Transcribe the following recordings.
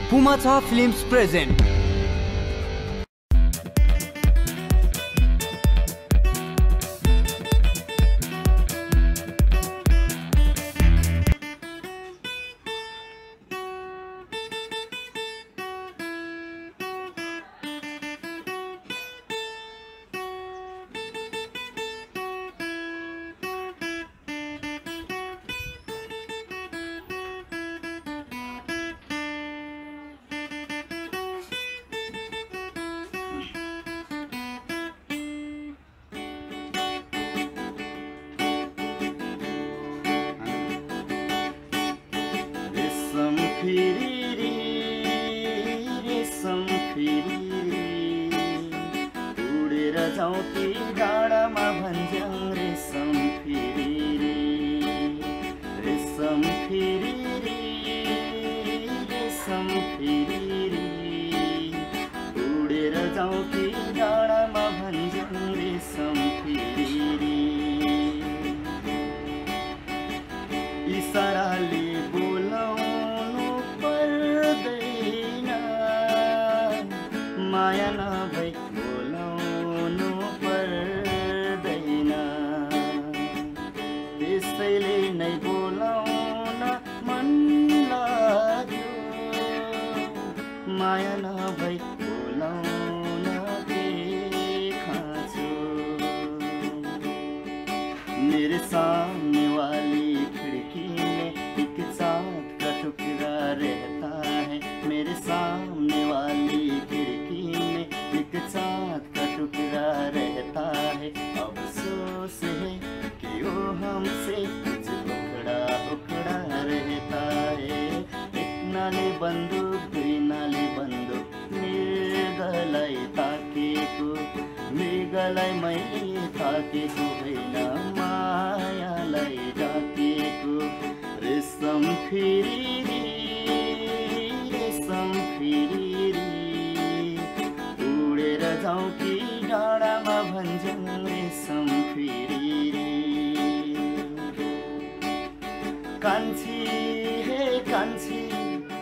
पुमाचा films present रेशम फिरी उडेर जाउँ कि डाँडामा भन्ज्याङ रेशम फिरी रेशम फिरी रेशम फिरी उडेर जाउँ कि डाँडामा भन्ज्याङ रेशम फिरी इसाराले बोलाउनु पर्दैन माया नभई बोलाउनु पर्दैन त्यसैले नै बोलाउन मन लाग्यो माया नभई बोलाउन के खाँचो मेरे सामने वाली खिड़की में एक चाँद का टुकड़ा रहता है मेरे सामने वाली खिड़की में एक चाँद का टुकड़ा रहता है अफसोस है कि वो हमसे कुछ उखड़ा उखड़ा रहता है एक नाले बंदूक दुई नाले बंदूक मृगलाई ताकेको मृगलाई मैले ताकेको होइन मायालाई ढाकेको रेशम फिरी रेशम फिरी उडेर जाउँ कि डाँडामा भन्ज्याङ रेशम फिरी कान्छी हे कान्छी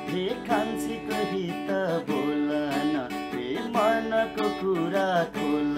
कही त बोल न हे मनको कुरा खोल